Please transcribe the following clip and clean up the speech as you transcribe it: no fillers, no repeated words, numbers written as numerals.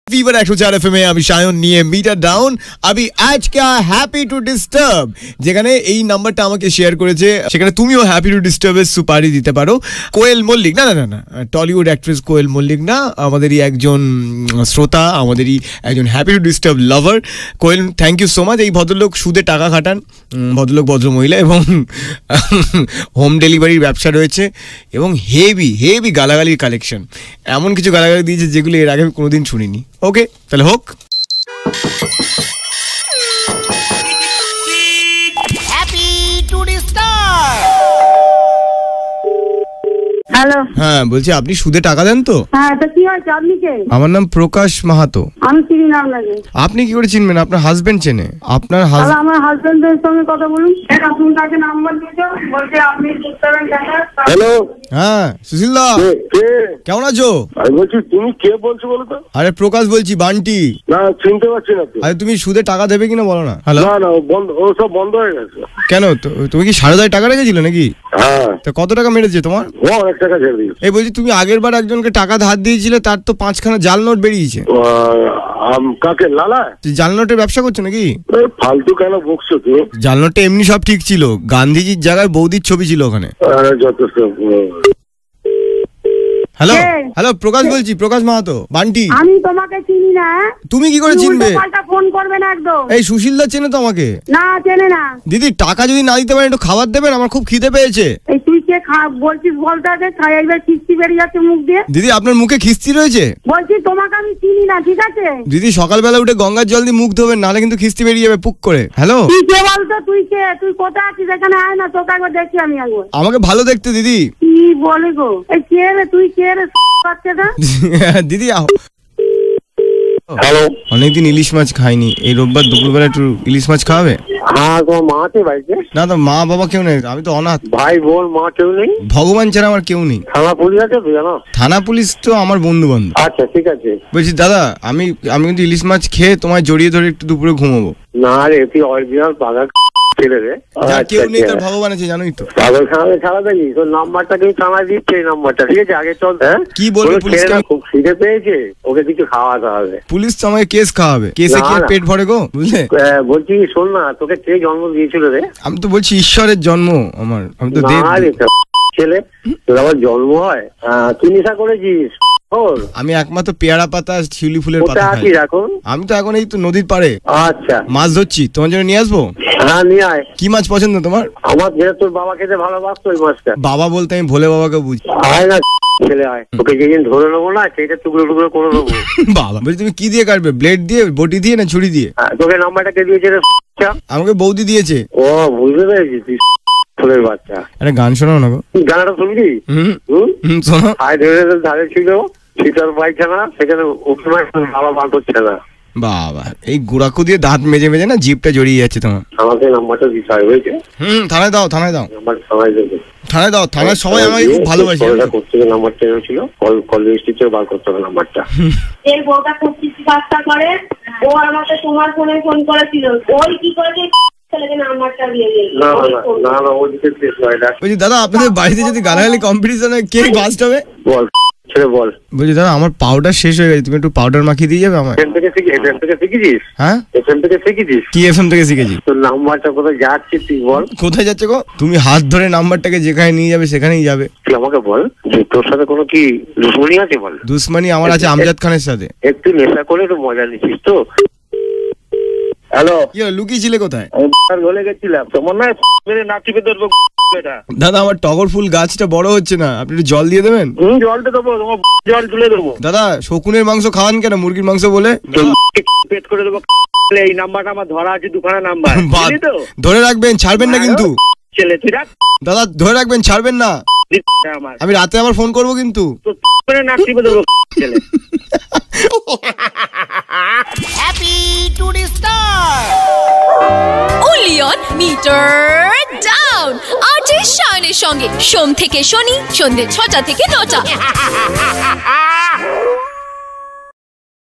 Fever 104 FM এ আমি সায়ন নিয়ে meter down. আমি আজ কা হ্যাপি টু ডিস্টার্ব, যেখানে এই নাম্বারটা আমাকে শেয়ার করেছে, সেখানে তুমিও হ্যাপি টু ডিস্টার্বের সুপারি দিতে পারো। কোয়েল মল্লিক, না না না, টলিউড অ্যাক্ট্রেস কোয়েল মল্লিক না, আমাদেরই একজন শ্রোতা, আমাদেরই একজন happy to disturb lover. Koel, thank you so much. এই ভদ্রলোক সুদে টাকা খাটান, ভদ্রলোক ভদ্রমহিলা, এবং হোম ডেলিভারির ব্যবসা রয়েছে, এবং হেভি হেভি গালাগালির কালেকশন। এমন কিছু গালাগালি দিয়েছে যেগুলো এর আগে আমি কোনোদিন শুনিনি। ওকে, তাহলে হোক। হ্যালো, হ্যাঁ বলছি, আপনি সুদে টাকা দেন তো? হ্যাঁ, তো কি হয়েছে? আপনি কে? আমার নাম প্রকাশ মাহাতো। আমি চিনি না আপনাকে। আপনি কি করে চিনবেন? আপনার হাজবেন্ড চেনে। আপনার আমার হাজবেন্ডের সঙ্গে কথা বলুন। আপনি তাকে নাম্বার দিয়েছো, বলছে আপনি হ্যালো। হ্যাঁ সুশীল দা, কেমন আছো? আমি বলছি, তুমি কে বলছো বলো তো? আরে প্রকাশ বলছি, বান্টি। না, চিনতে পারছি না তো। আরে তুমি সুদে টাকা দেবে কিনা বলো না। হ্যালো। না না, বন্ধ, ও সব বন্ধ হয়ে গেছে। কেন? তুমি কি সারদায় টাকা রেখেছিলে নাকি? হ্যাঁ। তো কত টাকা মেরেছে তোমার? ও অনেক টাকা ছেড়ে দিয়েছে। এই বলছি, তুমি আগের বার একজনকে টাকা ধার দিয়েছিলে, তার তো 5খানা জাল নোট বেরিয়েছে। কাকে? লালা? জাল নোটের ব্যবসা করছো নাকি? ফালতু কেন বকছো তুমি? জাল নোটে এমনি সব ঠিক ছিল, গান্ধীজির জায়গায় বৌদির ছবি ছিল ওখানে। যথেষ্ট। হ্যালো হ্যালো, প্রকাশ বলছি, প্রকাশ মাহাতো, বান্টি। আমি তোমাকে চিনি না। তুমি কি করে চিনবে? ফোন করবে না একদম। এই সুশীল দা চেনে তো আমাকে? না, চেনে না। দিদি, টাকা যদি না দিতে পারেন একটু খাবার দেবেন, আমার খুব খিদে পেয়েছে। এই তুই কে বলছিস বলতে আছে? এইবার খিস্তি বেরিয়ে যাচ্ছে মুখ দিয়ে। দিদি, আপনার মুখে খিস্তি রয়েছে? বলছি তোমাকে আমি চিনি না, ঠিক আছে? দিদি, সকালবেলা উঠে গঙ্গার জল দিয়ে মুখ ধোবেন, নাহলে কিন্তু খিস্তি বেরিয়ে যাবে পুক করে। হ্যালো, তুই কে বলতো? তুই কে? তুই কোথায় আছিস? এখানে আয় না, তোকে একবার দেখি আমি একবার। আমাকে ভালো দেখতে দিদি। কি বলে গো? এই কে রে? তুই কে রে? দিদি হ্যালো। অনেকদিন ইলিশ মাছ খাইনি, এই রোববার দুপুরবেলা একটু ইলিশ মাছ খাওয়াবে? হ্যাঁ, তোমার মা আছে বাড়িতে? না তো, মা বাবা কেউ নেই, আমি তো অনাথ। ভাই বোন মা কেউ নেই? ভগবান ছাড়া আমার কেউ নেই। থানা পুলিশ আছে তো জানো? থানা পুলিশ তো আমার বন্ধু বান্ধব। আচ্ছা ঠিক আছে। বলছি দাদা, আমি কিন্তু ইলিশ মাছ খেয়ে তোমায় জড়িয়ে ধরে একটু দুপুরে ঘুমাবো। না রে, তুই অরিজিনাল পাগা ছেলে রে। কেউ নেই, তার ভগবান আছে, জানোই তো। পাগল খাওয়াবে ছাড়া দেখি তোর নাম্বারটা কিন্তু থানায় দিচ্ছে, এই নাম্বারটা, ঠিক আছে? আগে চল। হ্যাঁ, কি বলবো? পুলিশ খুব খিদে পেয়েছে, ওকে কিছু খাওয়াতে হবে। পুলিশ তো আমাকে কেস খাওয়াবে, কেসে কি পেট ভরে গো, বুঝলে? বলছি শোন না, তোকে কে জন্ম দিয়েছিল রে? আমি তো বলছি ঈশ্বরের জন্ম আমার, আমি তো ছেলে, তোর আবার জন্ম হয়? তুই নেশা করেছিস? আমি একমাত্র পেয়ারা পাতা, শিউলি ফুলের পাতা খাই। আমি তো এখন এই তো নদীর পাড়ে আচ্ছা মাছ ধরছি, তোমার জন্য নিয়ে আসবো? হ্যাঁ নিয়ে আয়। কি মাছ পছন্দ তোমার? আমার যেটা তোর বাবা খেতে ভালোবাসতো ওই মাছটা। বাবা বলতে আমি ভোলে বাবাকে বুঝি। আয় না ছেলে, আয়, তোকে যেদিন ধরে নেবো না, সেইটা টুকরো টুকরো করে নেবো। বাবা বলছি, তুমি কি দিয়ে কাটবে? ব্লেড দিয়ে, বটি দিয়ে, না ছুরি দিয়ে? তোকে নাম্বারটা কে দিয়েছে রে? আমাকে বৌদি দিয়েছে। ও, বুঝতে পেরেছি, তুই ফুলের বাচ্চা। আরে গান শোনাও না গো। গানটা শুনবি? শোনো। আয় ধরে ধারে ছিল শীতল পায়খানা, সেখানে উঠে বাবা বার করছে না। বাবা, এই গুড়াকু দিয়ে দাঁত মেজে মেজে না জিভটা জড়িয়ে যাচ্ছে তোমার। আমাকে নাম্বারটা দিতে হয়, হয়েছে? থানায় দাও, থানায় দাও, থানায় দেবে। থানায় দাও, থানায় সবাই আমাকে খুব ভালোবাসে। নাম্বারটা ছিল, কল রেজিস্ট্রি বার করতে হবে নাম্বারটা। এই বউটা খুব কিছু কাজটা করে, ও আমাকে তোমার ফোনে ফোন করেছিল, ওই কি করেছে নাম্বারটা দিয়ে দিল। না না না, ওদিকে প্লিজ নয়। বলছি দাদা, আপনাদের বাড়িতে যদি গালাগালি কম্পিটিশনে কে ফার্স্ট হবে? বল ছেড়ে বল। বলছি দাদা, আমার পাউডার শেষ হয়ে গেছে, তুমি একটু পাউডার মাখিয়ে দিয়ে যাবে আমার? এফএম থেকে শিখেছিস? হ্যাঁ, এফএম থেকে শিখেছিস? কি এফএম থেকে শিখেছি? তোর নাম্বারটা কোথায় যাচ্ছে তুই বল। কোথায় যাচ্ছে গো? তুমি হাত ধরে নাম্বারটাকে যেখানে নিয়ে যাবে সেখানেই যাবে। তুই আমাকে বল যে তোর সাথে কোনো কি দুশ্মনী আছে? বল। দুশ্মনী আমার আছে আমজাদ খানের সাথে। একটু নেশা করে একটু মজা নিচ্ছিস তো? হ্যালো, কি হলো, লুকিয়েছিলে কোথায়? আমি বলে গেছিলাম তোমার না নাচিপে ধরবো। দাদা, আমার টগর ফুল গাছটা বড় হচ্ছে না, আপনি একটু জল দিয়ে দেবেন? জলটা দেবো, তোমার জল তুলে দেবো। দাদা, শকুনের মাংস খাওয়ান কেন, মুরগির মাংস বলে? পেট করে দেবো। এই নাম্বারটা আমার ধরা আছে, দুখানা নাম্বার, ধরে রাখবেন, ছাড়বেন না কিন্তু। ছেলে তুই রাখ দাদা, ধরে রাখবেন, ছাড়বেন না। আমি রাতে আবার ফোন করবো কিন্তু। নাচিপে দেবো ছেলে। Happy to disturb only on meter down RJ শায়নের সঙ্গে সোম থেকে শনি সন্ধ্যে 6টা থেকে 9টা।